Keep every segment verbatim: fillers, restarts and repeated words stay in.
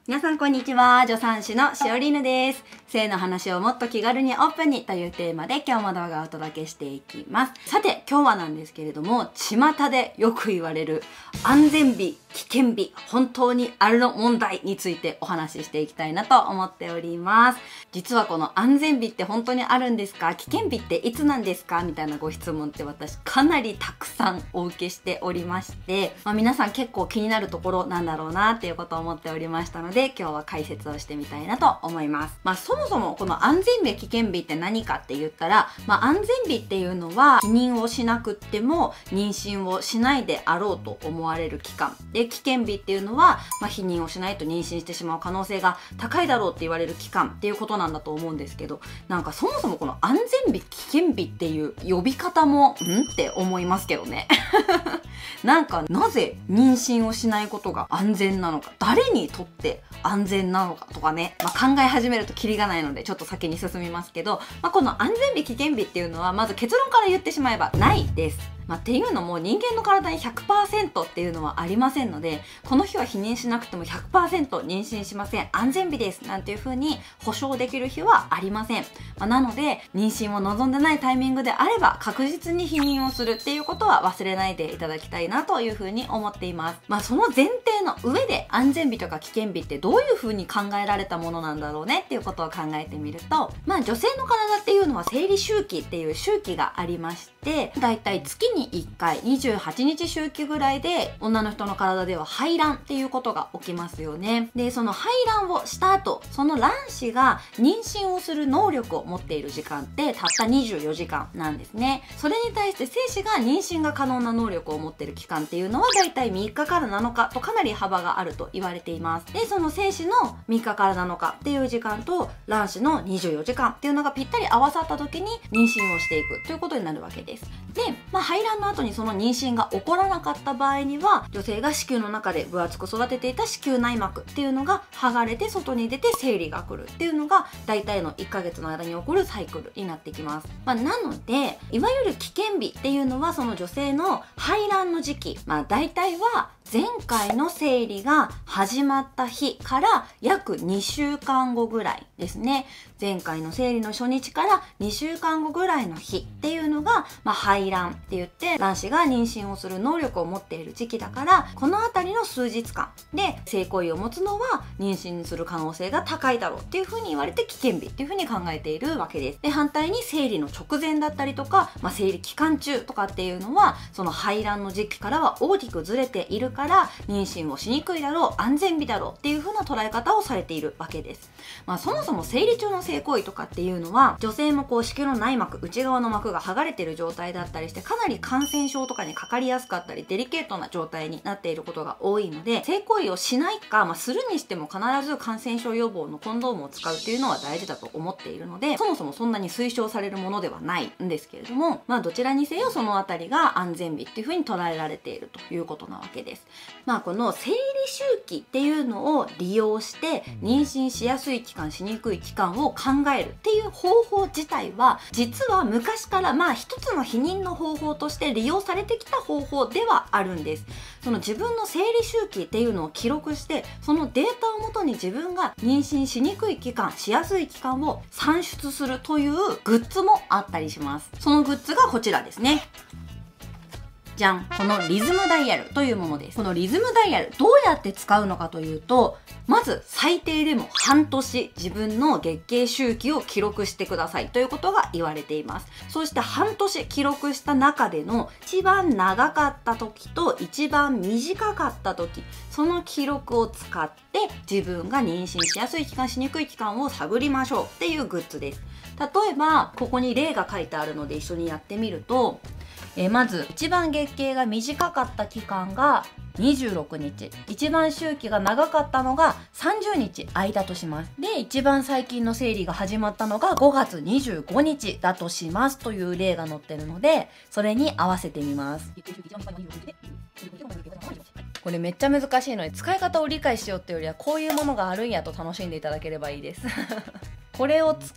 皆さんこんにちは。助産師のしおりぬです。性の話をもっと気軽にオープンにというテーマで今日も動画をお届けしていきます。さて今日はなんですけれども、巷でよく言われる安全日、危険日、本当にあるの問題についてお話ししていきたいなと思っております。実はこの安全日って本当にあるんですか？危険日っていつなんですか？みたいなご質問って私かなりたくさんお受けしておりまして、まあ、皆さん結構気になるところなんだろうなっていうことを思っておりましたので、今日は解説をしてみたいなと思います。まあそもそもこの安全日危険日って何かって言ったら、まあ安全日っていうのは避妊をしなくっても妊娠をしないであろうと思われる期間で、危険日っていうのは、まあ、避妊をしないと妊娠してしまう可能性が高いだろうって言われる期間っていうことなんだと思うんですけど、なんかそもそもこの安全日危険日っていう呼び方もんって思いますけどねなんかなぜ妊娠をしないことが安全なのか、誰にとって安全なのかとかね、まあ、考え始めるとキリがないのでちょっと先に進みますけど、まあ、この安全日危険日っていうのはまず結論から言ってしまえばないです。まあ、っていうのも人間の体に ひゃくパーセント っていうのはありませんので、この日は避妊しなくても ひゃくパーセント 妊娠しません、安全日ですなんていう風に保証できる日はありません。まあ、なので妊娠を望んでないタイミングであれば確実に避妊をするっていうことは忘れないでいただきたいなという風に思っています。まあその前提の上で安全日とか危険日ってどういう風に考えられたものなんだろうねっていうことを考えてみると、まあ女性の体っていうのは生理周期っていう周期がありまして、だいたい月にいっかいにじゅうはちにち周期ぐらいで女の人の体では排卵っていうことが起きますよね。でその排卵をした後、その卵子が妊娠をする能力を持っている時間ってたったにじゅうよじかんなんですね。それに対して精子が妊娠が可能な能力を持っている期間っていうのはだいたいみっかからなのかとかなり幅があると言われています。でその精子のみっかからなのかっていう時間と卵子のにじゅうよじかんっていうのがぴったり合わさった時に妊娠をしていくということになるわけです。で、まあ、排卵の後にその妊娠が起こらなかった場合には、女性が子宮の中で分厚く育てていた子宮内膜っていうのが剥がれて外に出て生理が来るっていうのが大体のいっかげつの間に起こるサイクルになってきます。まあ、なのでいわゆる危険日っていうのはその女性の排卵の時期、まあ大体は前回の生理が始まった日から約にしゅうかんごぐらいですね。前回の生理の初日からにしゅうかんごぐらいの日っていうのが、まあ、排卵って言って卵子が妊娠をする能力を持っている時期だから、このあたりの数日間で性行為を持つのは妊娠する可能性が高いだろうっていうふうに言われて危険日っていうふうに考えているわけです。で反対に生理の直前だったりとか、まあ、生理期間中とかっていうのはその排卵の時期からは大きくずれているから妊娠をしにくいだろう、安全日だろうっていう風な捉え方をされているわけです。まあそもそも生理中の性行為とかっていうのは女性もこう子宮の内膜、内側の膜が剥がれている状態だったりして、かなり感染症とかにかかりやすかったりデリケートな状態になっていることが多いので、性行為をしないか、まあ、するにしても必ず感染症予防のコンドームを使うっていうのは大事だと思っているので、そもそもそんなに推奨されるものではないんですけれども、まあどちらにせよそのあたりが安全日っていう風に捉えられているということなわけです。まあこの生理周期っていうのを利用して妊娠しやすい期間、しにくい期間を考えるっていう方法自体は実は昔からまあ一つの避妊の方法として利用されてきた方法ではあるんです。その自分の生理周期っていうのを記録して、そのデータをもとに自分が妊娠しにくい期間、しやすい期間を算出するというグッズもあったりします。そのグッズがこちらですね。じゃん、このリズムダイヤルというものです。このリズムダイヤルどうやって使うのかというと、まず最低でも半年自分の月経周期を記録してくださいということが言われています。そして半年記録した中での一番長かった時と一番短かった時、その記録を使って自分が妊娠しやすい期間、しにくい期間を探りましょうっていうグッズです。例えばここに例が書いてあるので一緒にやってみると、えー、まず一番月経が短かった期間がにじゅうろくにち、一番周期が長かったのがさんじゅうにち空いたとします。で一番最近の生理が始まったのがごがつにじゅうごにちだとしますという例が載ってるので、それに合わせてみます。これめっちゃ難しいので使い方を理解しようっていうよりはこういうものがあるんやと楽しんでいただければいいですこれを使っ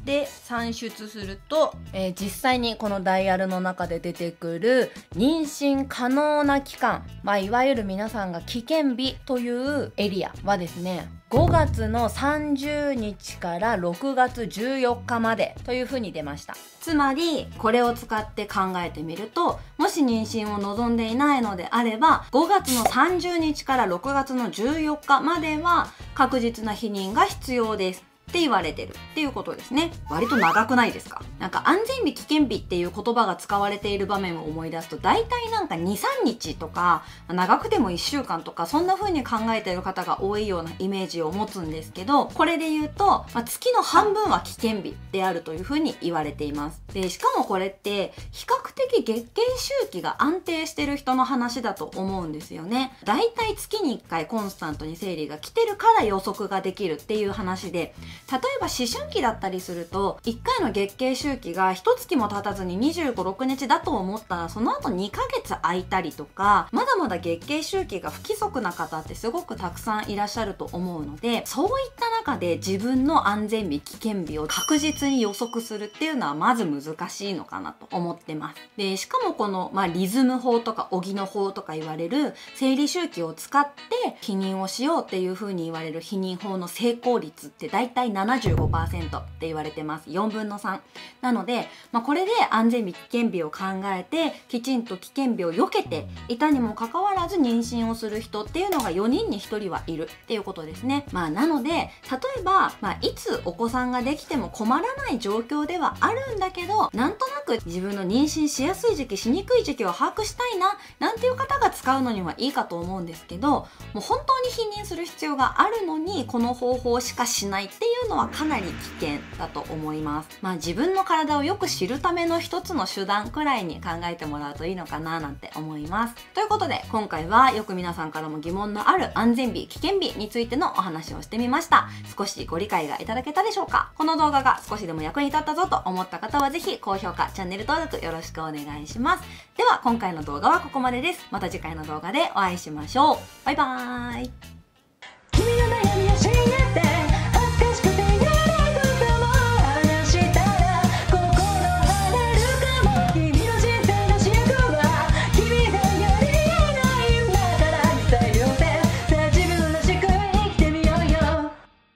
で算出すると、えー、実際にこのダイヤルの中で出てくる妊娠可能な期間、まあ、いわゆる皆さんが危険日というエリアはですね、ごがつのさんじゅうにちからろくがつじゅうよっかまでというふうに出ました。つまりこれを使って考えてみると、もし妊娠を望んでいないのであればごがつのさんじゅうにちからろくがつのじゅうよっかまでは確実な避妊が必要ですって言われてるっていうことですね。割と長くないですか？なんか安全日危険日っていう言葉が使われている場面を思い出すと、大体なんかにさんにちとか長くてもいっしゅうかんとか、そんな風に考えている方が多いようなイメージを持つんですけど、これで言うと、まあ、月の半分は危険日であるという風に言われています。でしかもこれって比較的月経周期が安定してる人の話だと思うんですよね。大体月にいっかいコンスタントに生理が来てるから予測ができるっていう話で、例えば思春期だったりするといっかいの月経周期がいっかげつも経たずににじゅうご、ろくにちだと思ったら、その後にかげつ空いたりとか、まだまだ月経周期が不規則な方ってすごくたくさんいらっしゃると思うので、そういった中で自分の安全日危険日を確実に予測するっていうのはまず難しいのかなと思ってます。でしかもこの、まあ、リズム法とかオギノ法とか言われる生理周期を使って避妊をしようっていう風に言われる避妊法の成功率って大体ななじゅうごパーセント って言われてます。よんぶんのさんなので、まあ、これで安全日危険日を考えてきちんと危険日を避けていたにもかかわらず妊娠をする人っていうのがよにんにひとりはいるっていうことですね。まあなので例えば、まあ、いつお子さんができても困らない状況ではあるんだけど、なんとなく自分の妊娠しやすい時期しにくい時期を把握したいななんていう方が使うのにはいいかと思うんですけど、もう本当に避妊する必要があるのにこの方法しかしないっていうのはかなり危険だと思います。まあ自分の体をよく知るための一つの手段くらいに考えてもらうといいのかななんて思います。ということで今回はよく皆さんからも疑問のある安全日危険日についてのお話をしてみました。少しご理解がいただけたでしょうか？この動画が少しでも役に立ったぞと思った方はぜひ高評価、チャンネル登録よろしくお願いします。では今回の動画はここまでです。また次回の動画でお会いしましょう。バイバーイ。